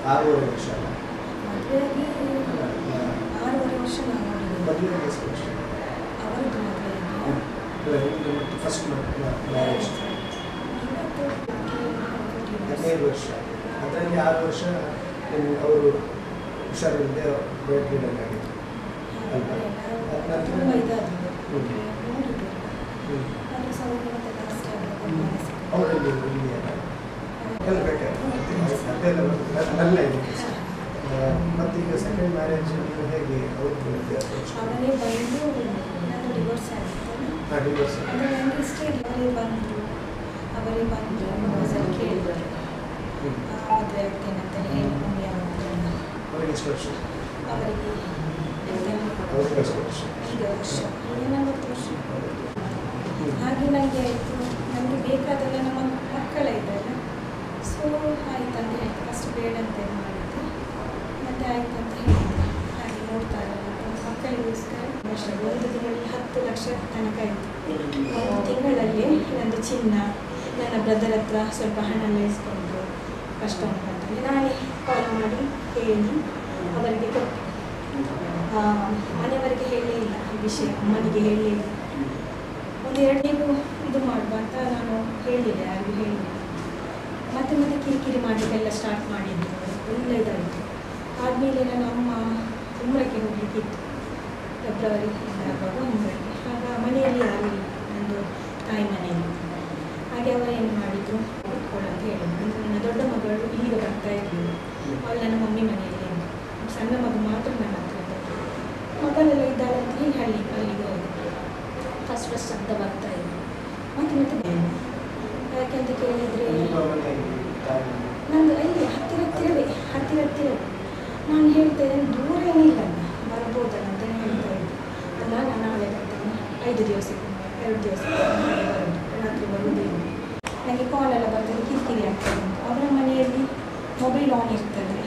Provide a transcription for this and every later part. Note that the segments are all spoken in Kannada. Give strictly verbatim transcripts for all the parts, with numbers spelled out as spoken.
ಆರೂವರೆ ವರ್ಷ ಅಲ್ಲ ಮದುವೆಯಾಗಿ ಆರೂವರೆ ವರ್ಷ ನಾವು ಮಾಡಿದ್ದೀವಿ. ಮದುವೆಯಾಗಿ ಎಷ್ಟು ವರ್ಷ? ಅವರದ್ದು ಮದುವೆಯಾಗಿ ಫಸ್ಟ್ ಮ್ಯಾರೇಜ್ ಹದಿನೈದು ವರ್ಷ. ಅದರಲ್ಲಿ ಆರು ವರ್ಷ ಅವರು ಹುಷಾರಿಲ್ಲದೆ ಬೆಡ್ರಿಡನ್ ಆಗಿತ್ತು ಅಲ್ವಾ? ಅದ ನಂತರ ಅವರಲ್ಲಿ ಇಲ್ಲಿ ಎಲ್ಲ ಬೇಕಾದ್ರೆ ಅದೆಲ್ಲ ನನ್ನ ಇದೆ. ಮತ್ತು ಈಗ ಸೆಕೆಂಡ್ ಮ್ಯಾರೇಜ್ ಹೇಗೆ ಅವ್ರದ್ದು ಅವರೇ ಬಂದು ನಾನು ಡಿವೋರ್ಸ್ ಆಗಿತ್ತು. ಹಾಂ ಡಿವೋರ್ಸ್ ಅಂದರೆ ನನಗೆ ಇಷ್ಟ ಇಲ್ಲ. ಅವರೇ ಬಂದರು ಅವರೇ ಬಂದು ಪ್ರಪೋಸಲ್ ಕೇಳಿದರು ಮದುವೆ ಆಗ್ತೇನೆ ಅಂತೇಳಿ ಹೇಳಿ ಮಮ್ಮಿ ಅವರನ್ನು. ಅವರಿಗೆ ಎಷ್ಟು ವರ್ಷ? ಅವರಿಗೆ ಅವ್ರಿಗೆ ಎಷ್ಟು ವರ್ಷ? ಈಗ ವರ್ಷ ಈಗ ನಲವತ್ತು ವರ್ಷ. ಹಾಗೆ ನನಗೆ ಆಯಿತು, ನನಗೆ ಬೇಕಾದಲ್ಲ ನಮ್ಮ ಮಕ್ಕಳ ಇದ್ದಾರೆ. ಸೊ ಆಯ್ತು ಅಂತ ಹೇಳ್ತೆ. ಫಸ್ಟ್ ಬೇಡ ಅಂತ ಮಾಡಿದ್ದೆ, ಮತ್ತು ಆಯ್ತು ಅಂತ ಹೇಳಿದೆ. ಹಾಗೆ ನೋಡ್ತಾ ಇರಲ್ಲ ಮಕ್ಕಳಿಗೋಸ್ಕರ ವರ್ಷ ಒಂದು ತಿಂಗಳಲ್ಲಿ ಹತ್ತು ಲಕ್ಷ ತನಕ ಆಯಿತು. ಒಂದು ತಿಂಗಳಲ್ಲಿ ನಂದು ಚಿನ್ನ ನನ್ನ ಬ್ರದರ್ ಹತ್ರ ಸ್ವಲ್ಪ ಹಣ ಎಲ್ಲ ಇಸ್ಕೊಂಡು ಕಷ್ಟ ಉಂಟಂತೇಳಿ ನಾನೇ ಕಾಲ್ ಮಾಡಿ ಹೇಳಿ ಅವರಿಗೆ ಕೊಟ್ಟೆ. ಮನೆಯವರಿಗೆ ಹೇಳಲೇ ಇಲ್ಲ ಈ ವಿಷಯ, ಅಮ್ಮನಿಗೆ ಹೇಳಲೇ ಇಲ್ಲ. ಒಂದು ಎರಡು ನೀವು ಇದು ಮಾಡುವ ಅಂತ ನಾನು ಹೇಳಿದೆ, ಯಾರಿಗೂ ಹೇಳಿದೆ. ಮತ್ತೆ ಮತ್ತೆ ಕಿರಿಕಿರಿ ಮಾಡಲಿಕ್ಕೆಲ್ಲ ಸ್ಟಾರ್ಟ್ ಮಾಡಿದ್ದು, ಎಲ್ಲ ಇದಾಯಿತು. ಆದಮೇಲೆ ನನ್ನ ಅಮ್ಮ ಉಮ್ರಕ್ಕೆ ಹೋಗಲಿಕ್ಕಿತ್ತು, ಫೆಬ್ರವರಿ ಆಗುವಾಗ ಉಮ್ರಕ್ಕೆ. ಆಗ ಮನೆಯಲ್ಲಿ ಯಾರೂ ಇಲ್ಲ, ನಂದು ತಾಯಿ ಮನೆಯಲ್ಲಿ. ಹಾಗೆ ಅವರು ಏನು ಮಾಡಿದರು, ಕೂತ್ಕೊಳ್ಳೋಂತ ಹೇಳಿದ್ರು. ಅಂದರೆ ನನ್ನ ದೊಡ್ಡ ಮಗಳು ಈಗ ಬರ್ತಾ ಇರಲಿಲ್ಲ, ಅವಳು ನನ್ನ ಮಮ್ಮಿ ಮನೆಯಲ್ಲಿ ಇದ್ದು. ಸಣ್ಣ ಮಗು ಮಾತ್ರ ನನ್ನ ಹತ್ರ ಇದ್ದದ್ದು. ಮಗಳೆಲ್ಲ ಇದ್ದಾಳೆ ಅಂತ ಹೇಳಿ ಹಳ್ಳಿ ಅಲ್ಲಿಗೆ ಹೋಗಿ ಫಸ್ಟ್ ಫಸ್ಟ್ ಶಬ್ದ ಬರ್ತಾ ಇತ್ತು. ಮತ್ತೆ ಮತ್ತೆ ಬೇರೆ ಯಾಕೆಂತ ಕೇಳಿದರೆ ನಂದು ಅಲ್ಲಿ ಹತ್ತಿರ ಹತ್ತಿರವೇ ಹತ್ತಿರ ಹತ್ತಿರವೇ ನಾನು ಹೇಳ್ತೇನೆ, ದೂರ ಏನಿಲ್ಲ ಬರ್ಬೋದಲ್ಲ ಅಂತ ಹೇಳ್ತಾ ಇದ್ದೆ. ಅಲ್ಲ ನಾನು ನಾಳೆ ಬರ್ತೇನೆ, ಐದು ದಿವಸಕ್ಕೆ ಎರಡು ದಿವಸ ಬರೋದು, ರಾತ್ರಿ ಬರುವುದಿಲ್ಲ. ನನಗೆ ಕಾಲೆಲ್ಲ ಬರ್ತದೆ, ಕಿರಿಕಿರಿ ಆಗ್ತದೆ ಅಂತ. ಅವರ ಮನೆಯಲ್ಲಿ ಮೊಬೈಲ್ ಆನ್ ಇರ್ತದೆ,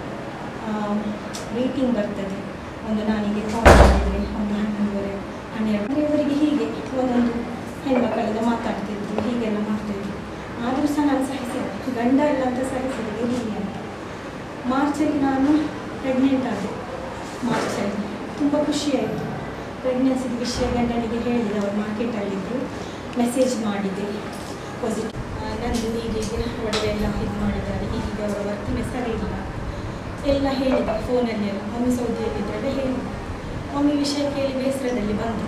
ರೇಟಿಂಗ್ ಬರ್ತದೆ. ಒಂದು ನಾನಿಗೆ ಕಾಲ್ ಮಾಡಿದರೆ ಒಂದು ಹನ್ನೊಂದುವರೆ ಹನ್ನೆರಡು ಇವರಿಗೆ ಹೀಗೆ ಒಂದೊಂದು ಹೆಣ್ಮಕ್ಕಳೆಲ್ಲ ಮಾತಾಡ್ತಿದ್ರು, ಹೀಗೆಲ್ಲ ಮಾಡ್ತಾಯಿದ್ರು. ಆದರೂ ಸಹ ನಾನು ಸಹಿಸಿದೆ, ಗಂಡ ಇಲ್ಲ ಅಂತ ಸಹಿಸಿದೆ, ಹೀಗೆ ಅಂತ. ಮಾರ್ಚಲ್ಲಿ ನಾನು ಪ್ರೆಗ್ನೆಂಟ್ ಆದೆ. ಮಾರ್ಚಲ್ಲಿ ತುಂಬ ಖುಷಿಯಾಯಿತು. ಪ್ರೆಗ್ನೆನ್ಸಿದ ವಿಷಯ ಗಂಡನಿಗೆ ಹೇಳಿದೆ, ಅವರು ಮಾರ್ಕೆಟಲ್ಲಿದ್ದರು. ಮೆಸೇಜ್ ಮಾಡಿದೆ ಪಾಸಿಟಿವ್, ನಂದು ಹೀಗೆ ಒಡವೆ ಎಲ್ಲ ಇದು ಮಾಡಿದ್ದಾರೆ, ಹೀಗೆ ಅವರ ವರ್ತನೆ ಸರಿ ಇಲ್ಲ ಎಲ್ಲ ಹೇಳಿದೆ ಫೋನಲ್ಲೆಲ್ಲ. ಮಮ್ಮಿ ಸೌದಿಯಲ್ಲಿದ್ದರೆ ಹೇಳಿದೆ. ಮಮ್ಮಿ ವಿಷಯ ಕೇಳಿ ಬೇಸರದಲ್ಲಿ ಬಂದು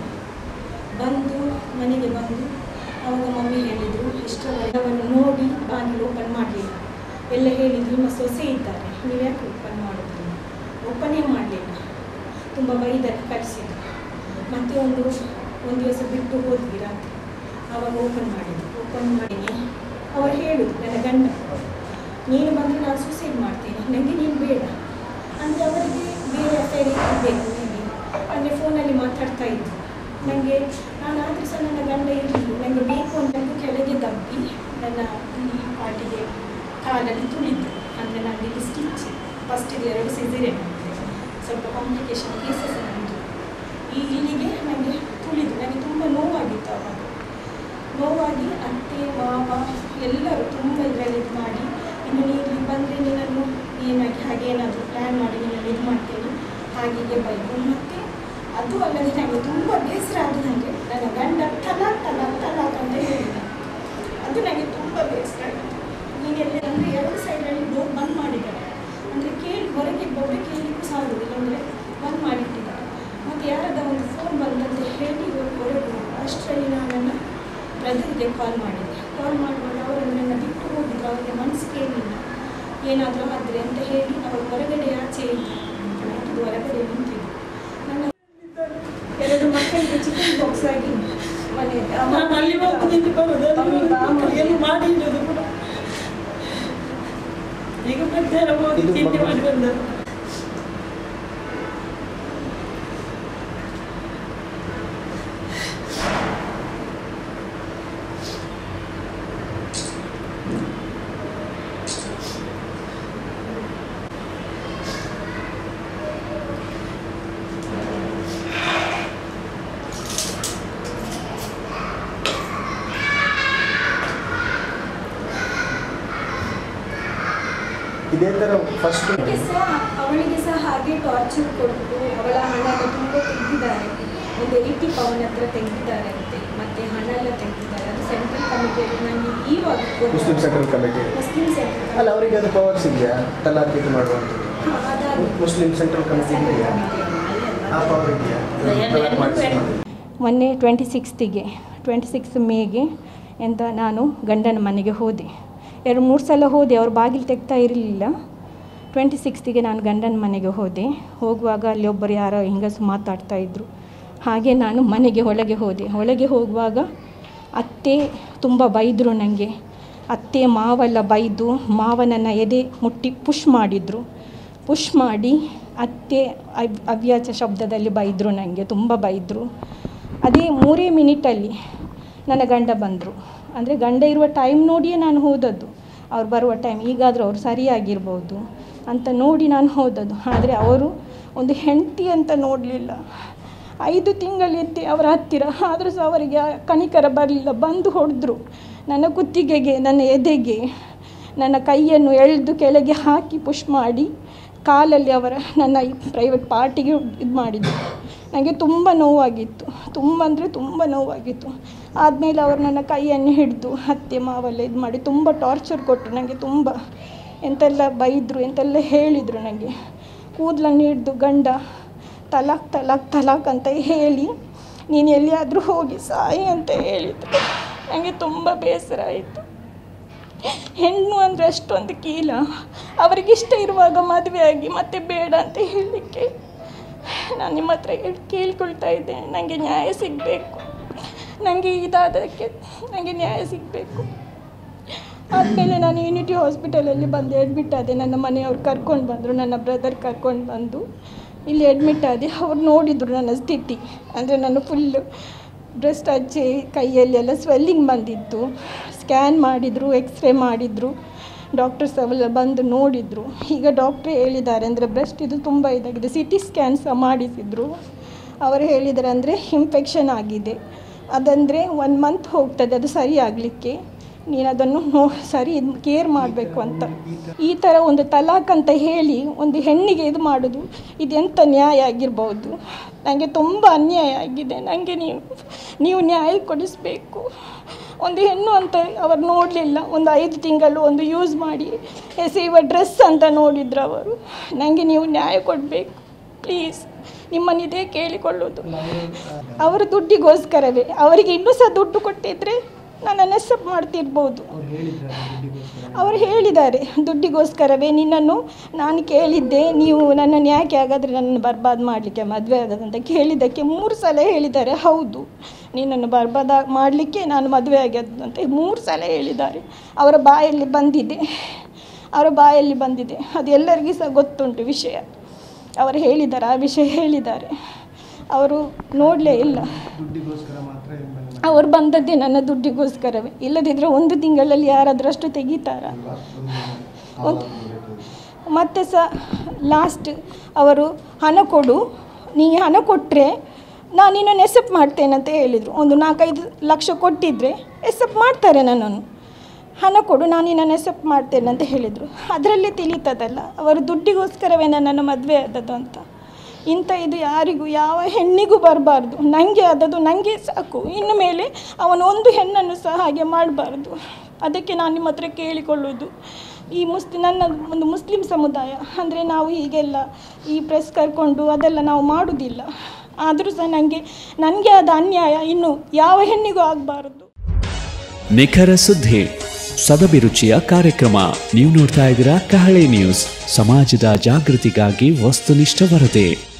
ಬಂದು ಮನೆಗೆ ಬಂದು ಆವಾಗ ಮಮ್ಮಿ ಹೇಳಿದರು, ಇಷ್ಟವರೆಗೆ ನೋಡಿ ಬಾಗಿಲು ಓಪನ್ ಮಾಡಲಿಲ್ಲ. ಎಲ್ಲ ಹೇಳಿದ್ರು, ನಿಮ್ಮ ಸೊಸೆ ಇದ್ದಾರೆ, ನೀವು ಯಾಕೆ ಓಪನ್ ಮಾಡೋದಿಲ್ಲ? ಓಪನೇ ಮಾಡಲಿಲ್ಲ, ತುಂಬ ಬೈದಲ್ಲಿ ಕಳಿಸಿದ್ರು. ಮತ್ತು ಒಂದು ಒಂದು ದಿವಸ ಬಿಟ್ಟು ಹೋದ್ವಿ ರಾತ್ರಿ, ಆವಾಗ ಓಪನ್ ಮಾಡಿದ್ರು. ಓಪನ್ ಮಾಡಿ ಅವರು ಹೇಳಿದ್ರು, ನನ್ನ ಗಂಡ, ನೀನು ಬಂದರೆ ನಾನು ಸೂಸೈಡ್ ಮಾಡ್ತೇನೆ, ನನಗೆ ನೀನು ಬೇಡ ಅಂದರೆ ಅವರಿಗೆ ಬೇರೆ ಅಫೇರ್ ಇರಬೇಕು ನನಗೆ. ಅಂದರೆ ಫೋನಲ್ಲಿ ಮಾತಾಡ್ತಾ ಇದ್ರು ನನಗೆ. ನಾನು ಆದರೂ ಸಹ ನನ್ನ ಗಂಡ ಇರಲಿ, ನನಗೆ ಬೇಕು ಅಂತ ಕೆಳಗೆ ದಬ್ಬಿ ನನ್ನ ಈ ಪಾಟಿಗೆ ಕಾಲಲ್ಲಿ ತುಳಿದು, ಅಂದರೆ ನಾನು ಇಲ್ಲಿ ಸ್ಟಿಚ್ ಫಸ್ಟಿಗೆ ಎರಡು ಸಿಸೇರಿಯನ್ ಮಾಡಿದೆ, ಸ್ವಲ್ಪ ಕಾಂಪ್ಲಿಕೇಶನ್ ಕೇಸಸ್ ಆಗಿತ್ತು. ಈ ಇಲ್ಲಿಗೆ ನನಗೆ ತುಳಿದು ನನಗೆ ತುಂಬ ನೋವಾಗಿತ್ತು. ಆವಾಗ ನೋವಾಗಿ ಅತ್ತೆ ಮಾವ ಎಲ್ಲರೂ ತುಂಬ ಇದರಲ್ಲಿ ಇದು ಮಾಡಿ, ಇನ್ನು ನೀನು ಬಂದರೆ ನಿನ್ನನ್ನು ಏನಾಗಿ ಹಾಗೆ ಏನಾದರೂ ಪ್ಲ್ಯಾನ್ ಮಾಡಿ ನಿನ್ನನ್ನು ಇದು ಮಾಡ್ತೇನೆ ಹಾಗೆಗೆ ಬೈಕು. ಮತ್ತು ಅದು ಅಲ್ಲದೆ ನನಗೆ ತುಂಬ ಬೇಸರ ಆದ ನನಗೆ ನನ್ನ ಗಂಡ ತಲಾಕ್ ತಲಾಕ್ ತಲಾಕ್ ಅಂತ ಹೇಳಿದ. ಅದು ನನಗೆ ತುಂಬ ಬೇಸರ ಆಯಿತು. ನೀನೆಲ್ಲ ಅಂದರೆ ಎರಡು ಸೈಡಲ್ಲಿ ಡೋರ್ ಬಂದ್ ಮಾಡಿದ್ದಾರೆ, ಅಂದರೆ ಕೇಳಿ ಹೊರಗೆ ಒಬ್ಬರೇ ಕೇಳಲಿಕ್ಕೂ ಸಾಗುವುದಿಲ್ಲ, ಅಂದರೆ ಬಂದ್ ಮಾಡಿಟ್ಟಿದ್ದಾರೆ. ಮತ್ತು ಯಾರದ ಒಂದು ಫೋನ್ ಬಂದಂತ ಹೇಳಿ ಹೊರಗೆ ಅಷ್ಟರಲ್ಲಿ ನಾನು ನನ್ನ ಬ್ರದರಿಗೆ ಕಾಲ್ ಮಾಡಿದೆ. ಕಾಲ್ ಮಾಡುವಾಗ ಅವರು ನನ್ನ ಬಿಟ್ಟು ಹೋಗಿದ್ರು, ಅವರಿಗೆ ಮನಸ್ಸು ಕೇಳಲಿಲ್ಲ ಏನಾದರೂ ಆದರೆ ಅಂತ ಹೇಳಿ ಅವರು ಹೊರಗಡೆ ಆಚೆ ಇದ್ದು ಹೊರಗಡೆ ನಿಂತಿದ್ದು. ನನ್ನ ಎರಡು ಮಕ್ಕಳಿಗೆ ಚಿಕನ್ ಬಾಕ್ಸ್ ಆಗಿ ಮನೆ ಈಗ ಮಾಡಿ ಬಂದ ಇದು ಇದೇ ಥರ ಫಸ್ಟ್ ಸಹ ಅವಳಿಗೆ ಸಹ ಹಾಗೆ ಟಾರ್ಚರ್ ಕೊಟ್ಟು ಅವಳ ಹಣ ಎಲ್ಲ ತುಂಬ ತೆಗೆದಿದ್ದಾರೆ. ಒಂದು ಏಯ್ಟಿ ಪವನ್ ಹತ್ರ ತೆಗೆದಿದ್ದಾರೆ ಅಂತೆ. ಮತ್ತು ಹಣ ಎಲ್ಲ ತೆಗೆದಿದ್ದಾರೆ. ಅದು ಸೆಂಟ್ರಲ್ ಕಮಿಟಿಯಲ್ಲಿ ನನಗೆ ಇವಾಗ Muslim central committee Muslim central ಅಲ್ಲ, ಅವರಿಗೆ ಅದು ಪವರ್ಸ್ ಇದೆಯಾ ತಲಾಕ್ ಇದು ಮಾಡುವಂಥದ್ದು? ಮುಸ್ಲಿಂ ಸೆಂಟ್ರಲ್ ಕಮಿಟಿ ಇದೆಯಾ? ಆ ಪವರ್ ಇದೆಯಾ ತಲಾಕ್ ಮಾಡಿಸಿ? ಮೊನ್ನೆ ಟ್ವೆಂಟಿ ಸಿಕ್ಸ್ತಿಗೆ ಟ್ವೆಂಟಿ ಸಿಕ್ಸ್ ಮೇಗೆ ಎಂತ ನಾನು ಗಂಡನ ಮನೆಗೆ ಹೋದೆ. ಎರಡು ಮೂರು ಸಲ ಹೋದೆ, ಅವ್ರು ಬಾಗಿಲು ತೆಗ್ತಾ ಇರಲಿಲ್ಲ. ಟ್ವೆಂಟಿ ಸಿಕ್ಸ್ತಿಗೆ ನಾನು ಗಂಡನ ಮನೆಗೆ ಹೋದೆ. ಹೋಗುವಾಗ ಅಲ್ಲಿ ಒಬ್ಬರು ಯಾರೋ ಹೆಂಗಸು ಮಾತಾಡ್ತಾಯಿದ್ರು. ಹಾಗೆ ನಾನು ಮನೆಗೆ ಒಳಗೆ ಹೋದೆ. ಒಳಗೆ ಹೋಗುವಾಗ ಅತ್ತೆ ತುಂಬ ಬೈದರು ನನಗೆ. ಅತ್ತೆ ಮಾವೆಲ್ಲ ಬೈದು ಮಾವನನ್ನು ಎದೆ ಮುಟ್ಟಿ ಪುಷ್ ಮಾಡಿದರು. ಪುಷ್ ಮಾಡಿ ಅತ್ತೆ ಅವ್ ಅವ್ಯಾಚ ಶಬ್ದದಲ್ಲಿ ಬೈದರು ನನಗೆ, ತುಂಬ ಬೈದರು. ಅದೇ ಮೂರೇ ಮಿನಿಟಲ್ಲಿ ನನ್ನ ಗಂಡ ಬಂದರು. ಅಂದರೆ ಗಂಡ ಇರುವ ಟೈಮ್ ನೋಡಿಯೇ ನಾನು ಹೋದದ್ದು. ಅವ್ರು ಬರುವ ಟೈಮ್ ಈಗಾದರೂ ಅವ್ರು ಸರಿಯಾಗಿರ್ಬೋದು ಅಂತ ನೋಡಿ ನಾನು ಹೋದದ್ದು. ಆದರೆ ಅವರು ಒಂದು ಹೆಂಡತಿ ಅಂತ ನೋಡಲಿಲ್ಲ. ಐದು ತಿಂಗಳಿದ್ದೆ ಅವರ ಹತ್ತಿರ, ಆದರೂ ಸಹ ಅವರಿಗೆ ಕನಿಕರ ಬರಲಿಲ್ಲ. ಬಂದು ಹೊಡೆದ್ರು ನನ್ನ ಕುತ್ತಿಗೆಗೆ, ನನ್ನ ಎದೆಗೆ, ನನ್ನ ಕೈಯನ್ನು ಎಳೆದು ಕೆಳಗೆ ಹಾಕಿ ಪುಷ್ ಮಾಡಿ ಕಾಲಲ್ಲಿ ಅವರ ನನ್ನ ಪ್ರೈವೇಟ್ ಪಾರ್ಟಿಗೆ ಇದು ಮಾಡಿದ್ದು. ನನಗೆ ತುಂಬ ನೋವಾಗಿತ್ತು, ತುಂಬ ಅಂದರೆ ತುಂಬ ನೋವಾಗಿತ್ತು. ಆದಮೇಲೆ ಅವರು ನನ್ನ ಕೈಯನ್ನು ಹಿಡಿದು ಅತ್ತೆ ಮಾವೆಲ್ಲ ಇದು ಮಾಡಿ ತುಂಬ ಟಾರ್ಚರ್ ಕೊಟ್ಟರು ನನಗೆ. ತುಂಬ ಎಂತೆಲ್ಲ ಬೈದರು, ಎಂತೆಲ್ಲ ಹೇಳಿದರು ನನಗೆ. ಕೂದಲನ್ನು ಹಿಡಿದು ಗಂಡ ತಲಾಕ್ ತಲಾಕ್ ತಲಾಕ್ ಅಂತ ಹೇಳಿ ನೀನು ಎಲ್ಲಿಯಾದರೂ ಹೋಗಿ ಸಾಯಿ ಅಂತ ಹೇಳಿದರು. ನನಗೆ ತುಂಬ ಬೇಸರ ಆಯಿತು. ಹೆಣ್ಣು ಅಂದರೆ ಅಷ್ಟೊಂದು ಕೀಲ. ಅವರಿಗಿಷ್ಟ ಇರುವಾಗ ಮದುವೆ ಆಗಿ ಮತ್ತೆ ಬೇಡ ಅಂತ ಹೇಳಲಿಕ್ಕೆ ನಾನು ನಿಮ್ಮ ಹತ್ರ ಹೇಳಿ ಕೇಳ್ಕೊಳ್ತಾ ಇದ್ದೇನೆ. ನನಗೆ ನ್ಯಾಯ ಸಿಗಬೇಕು. ನನಗೆ ಇದಾದಕ್ಕೆ ನನಗೆ ನ್ಯಾಯ ಸಿಗಬೇಕು. ಆದಮೇಲೆ ನಾನು ಯೂನಿಟಿ ಹಾಸ್ಪಿಟಲಲ್ಲಿ ಬಂದು ಅಡ್ಮಿಟ್ ಆದೆ. ನನ್ನ ಮನೆಯವ್ರು ಕರ್ಕೊಂಡು ಬಂದರು, ನನ್ನ ಬ್ರದರ್ ಕರ್ಕೊಂಡು ಬಂದು ಇಲ್ಲಿ ಅಡ್ಮಿಟ್ ಆದೆ. ಅವ್ರು ನೋಡಿದರು ನನ್ನ ಸ್ಥಿತಿ. ಅಂದರೆ ನಾನು ಫುಲ್ಲು ಬ್ರೆಸ್ಟ್ ಹಚ್ಚಿ ಕೈಯಲ್ಲಿ ಎಲ್ಲ ಸ್ವೆಲ್ಲಿಂಗ್ ಬಂದಿತ್ತು. ಸ್ಕ್ಯಾನ್ ಮಾಡಿದರು, ಎಕ್ಸ್ರೇ ಮಾಡಿದರು, ಡಾಕ್ಟರ್ಸ್ ಅವೆಲ್ಲ ಬಂದು ನೋಡಿದರು. ಈಗ ಡಾಕ್ಟ್ರೇ ಹೇಳಿದ್ದಾರೆ ಅಂದರೆ ಬ್ರೆಸ್ಟ್ ಇದು ತುಂಬ ಇದಾಗಿದೆ. ಸಿ ಟಿ ಸ್ಕ್ಯಾನ್ ಸಹ ಮಾಡಿಸಿದರು. ಅವರು ಹೇಳಿದ್ದಾರೆ ಅಂದರೆ ಇನ್ಫೆಕ್ಷನ್ ಆಗಿದೆ, ಅದಂದರೆ ಒನ್ ಮಂತ್ ಹೋಗ್ತದೆ ಅದು ಸರಿ ಆಗಲಿಕ್ಕೆ. ನೀನು ಅದನ್ನು ನೋ ಸರಿ ಕೇರ್ ಮಾಡಬೇಕು ಅಂತ. ಈ ಥರ ಒಂದು ತಲಾಕ್ ಅಂತ ಹೇಳಿ ಒಂದು ಹೆಣ್ಣಿಗೆ ಇದು ಮಾಡೋದು ಇದೆಂಥ ನ್ಯಾಯ ಆಗಿರ್ಬೋದು? ನನಗೆ ತುಂಬ ಅನ್ಯಾಯ ಆಗಿದೆ. ನನಗೆ ನೀವು ನೀವು ನ್ಯಾಯ ಕೊಡಿಸಬೇಕು. ಒಂದು ಹೆಣ್ಣು ಅಂತ ಅವರು ನೋಡಲಿಲ್ಲ. ಒಂದು ಐದು ತಿಂಗಳು ಒಂದು ಯೂಸ್ ಮಾಡಿ ಎಸೆಯುವ ಡ್ರೆಸ್ ಅಂತ ನೋಡಿದ್ರು ಅವರು. ನನಗೆ ನೀವು ನ್ಯಾಯ ಕೊಡಬೇಕು ಪ್ಲೀಸ್. ನಿಮ್ಮನ್ನಿದೇ ಕೇಳಿಕೊಳ್ಳೋದು. ಅವರ ದುಡ್ಡಿಗೋಸ್ಕರವೇ. ಅವರಿಗೆ ಇನ್ನೂ ಸಹ ದುಡ್ಡು ಕೊಟ್ಟಿದ್ದರೆ ನನ್ನನ್ನು ಅಕ್ಸೆಪ್ಟ್ ಮಾಡ್ತಿರ್ಬೋದು. ಅವರು ಹೇಳಿದ್ದಾರೆ ದುಡ್ಡಿಗೋಸ್ಕರವೇ ನಿನ್ನನ್ನು ನಾನು ಕೇಳಿದ್ದೆ, ನೀವು ನನ್ನನ್ನು ಯಾಕೆ ಹಾಗಾದರೆ ನನ್ನನ್ನು ಬರ್ಬಾದ್ ಮಾಡಲಿಕ್ಕೆ ಮದುವೆ ಆಗೋದಂತ ಕೇಳಿದ್ದಕ್ಕೆ ಮೂರು ಸಲ ಹೇಳಿದ್ದಾರೆ. ಹೌದು, ನಿನ್ನನ್ನು ಬರ್ಬಾದ ಮಾಡಲಿಕ್ಕೆ ನಾನು ಮದುವೆ ಆಗೋದು ಅಂತ ಮೂರು ಸಲ ಹೇಳಿದ್ದಾರೆ. ಅವರ ಬಾಯಲ್ಲಿ ಬಂದಿದೆ, ಅವರ ಬಾಯಲ್ಲಿ ಬಂದಿದೆ. ಅದು ಎಲ್ಲರಿಗೂ ಸಹ ಗೊತ್ತುಂಟು ವಿಷಯ. ಅವರು ಹೇಳಿದ್ದಾರೆ, ಆ ವಿಷಯ ಹೇಳಿದ್ದಾರೆ. ಅವರು ನೋಡಲೇ ಇಲ್ಲ. ಅವರು ಬಂದದ್ದೇ ನನ್ನ ದುಡ್ಡಿಗೋಸ್ಕರವೇ. ಇಲ್ಲದಿದ್ದರೆ ಒಂದು ತಿಂಗಳಲ್ಲಿ ಯಾರಾದರೂ ಅಷ್ಟು ತೆಗಿತಾರ? ಒಂದು ಮತ್ತೆ ಸಹ ಲಾಸ್ಟ್ ಅವರು ಹಣ ಕೊಡು, ನೀ ಹಣ ಕೊಟ್ಟರೆ ನಾನು ನಿನ್ನನ್ನು ಎಕ್ಸೆಪ್ಟ್ ಮಾಡ್ತೇನೆ ಅಂತ ಹೇಳಿದರು. ಒಂದು ನಾಲ್ಕೈದು ಲಕ್ಷ ಕೊಟ್ಟಿದ್ದರೆ ಎಕ್ಸೆಪ್ಟ್ ಮಾಡ್ತಾರೆ ನನ್ನನ್ನು. ಹಣ ಕೊಡು, ನಾನು ನಿನ್ನನ್ನು ಎಕ್ಸೆಪ್ಟ್ ಮಾಡ್ತೇನೆ ಅಂತ ಹೇಳಿದರು. ಅದರಲ್ಲೇ ತಿಳಿತದಲ್ಲ ಅವರು ದುಡ್ಡಿಗೋಸ್ಕರವೇ ನನ್ನನ್ನು ಮದುವೆ ಆದದ್ದು ಅಂತ. ಇಂಥ ಇದು ಯಾರಿಗೂ ಯಾವ ಹೆಣ್ಣಿಗೂ ಬರಬಾರ್ದು. ನನಗೆ ಆದದ್ದು ನನಗೆ ಸಾಕು. ಇನ್ನು ಮೇಲೆ ಅವನು ಒಂದು ಹೆಣ್ಣನ್ನು ಸಹ ಹಾಗೆ ಮಾಡಬಾರ್ದು. ಅದಕ್ಕೆ ನಾನು ನಿಮ್ಮ ಹತ್ರ ಕೇಳಿಕೊಳ್ಳೋದು, ಈ ಮುಸ್ಲಿ ನನ್ನ ಒಂದು ಮುಸ್ಲಿಂ ಸಮುದಾಯ ಅಂದರೆ ನಾವು ಹೀಗೆಲ್ಲ ಈ ಪ್ರೆಸ್ ಕರ್ಕೊಂಡು ಅದೆಲ್ಲ ನಾವು ಮಾಡೋದಿಲ್ಲ. ಆದರೂ ಸಹ ನನಗೆ ನನಗೆ ಆದ ಅನ್ಯಾಯ ಇನ್ನು ಯಾವ ಹೆಣ್ಣಿಗೂ ಆಗಬಾರ್ದು. ನಿಖರ ಸುದ್ದಿ, ಸದಭಿರುಚಿಯ ಕಾರ್ಯಕ್ರಮ. ನೀವು ನೋಡ್ತಾ ಇದ್ದೀರಾ ಕಹಳೆ ನ್ಯೂಸ್, ಸಮಾಜದ ಜಾಗೃತಿಗಾಗಿ ವಸ್ತುನಿಷ್ಠ ವರದಿ.